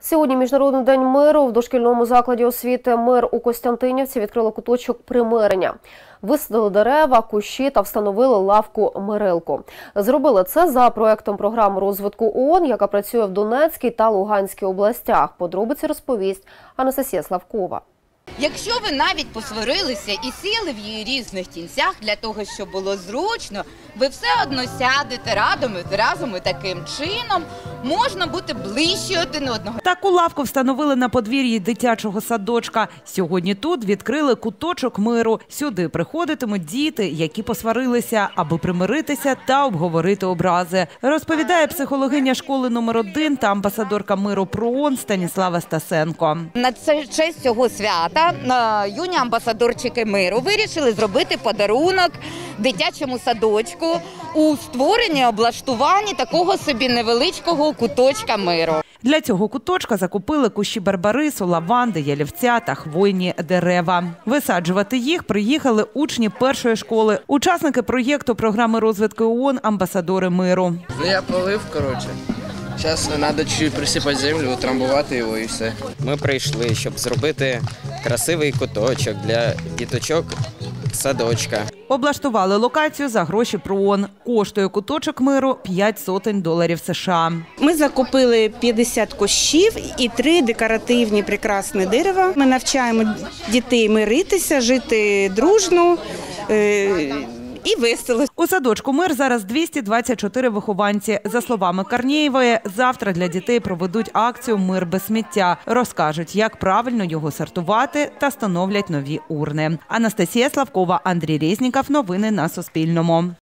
Сьогодні Міжнародний день миру. В дошкільному закладі освіти «Мир» у Костянтинівці відкрили куточок примирення. Висадили дерева, кущі та встановили лавку-мирилку. Зробили це за проектом програми розвитку ООН, яка працює в Донецькій та Луганській областях. Подробиці розповість Анастасія Славкова. Якщо ви навіть посварилися і сіли в її різних кінцях для того, щоб було зручно, ви все одно сядете разом і таким чином можна бути ближче один одного. Таку лавку встановили на подвір'ї дитячого садочка. Сьогодні тут відкрили куточок миру. Сюди приходитимуть діти, які посварилися, аби примиритися та обговорити образи. Розповідає психологиня школи номер 1 та амбасадорка миру при ООН Станіслава Стасенко. На честь цього свята юні амбасадорчики миру вирішили зробити подарунок дитячому садочку у створенні, облаштуванні такого собі невеличкого куточка миру. Для цього куточка закупили кущі барбарису, лаванди, ялівця та хвойні дерева. Висаджувати їх приїхали учні першої школи, учасники проєкту програми розвитку ООН «Амбасадори миру». Я полив, Зараз треба чуть присипати землю, утрамбувати його і все. Ми прийшли, щоб зробити красивий куточок для діточок садочка. Облаштували локацію за гроші ПРООН. Коштує куточок миру $500 США. Ми закупили 50 кущів і 3 декоративні прекрасні дерева. Ми навчаємо дітей миритися, жити дружно і весело. У садочку «Мир» зараз 224 вихованці. За словами Корнєєвої, завтра для дітей проведуть акцію «Мир без сміття». Розкажуть, як правильно його сортувати та встановлять нові урни. Анастасія Славкова, Андрій Резніков. Новини на Суспільному.